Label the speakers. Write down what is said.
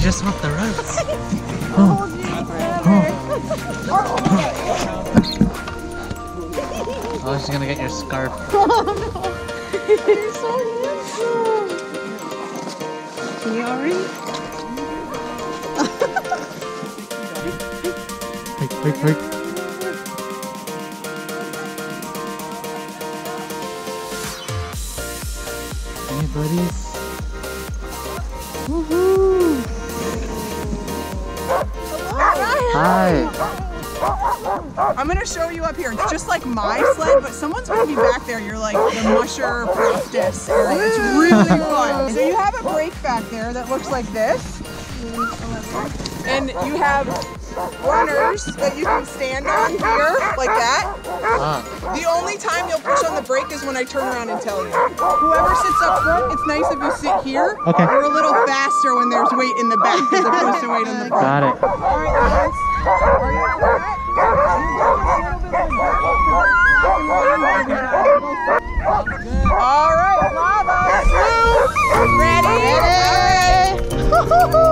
Speaker 1: just want the ropes.
Speaker 2: Hold you forever.
Speaker 1: Oh, she's gonna get your scarf.
Speaker 2: Oh no! You're so handsome. Can you already?
Speaker 1: Wait. Any buddies?
Speaker 2: Woohoo!
Speaker 1: Hi.
Speaker 3: I'm gonna show you up here. It's just like my sled, but someone's gonna be back there. You're like the musher practice area. It's really fun. So you have a brake back there that looks like this. And you have runners that you can stand on here, like that. The only time you'll push on the brake is when I turn around and tell you. Whoever sits up front, it's nice if you sit here.
Speaker 1: Okay.
Speaker 3: You're a little faster when there's weight in the back as opposed to weight on the front.
Speaker 1: Got it.
Speaker 3: Alright guys, are you alright? Alright, lava, smooth, ready?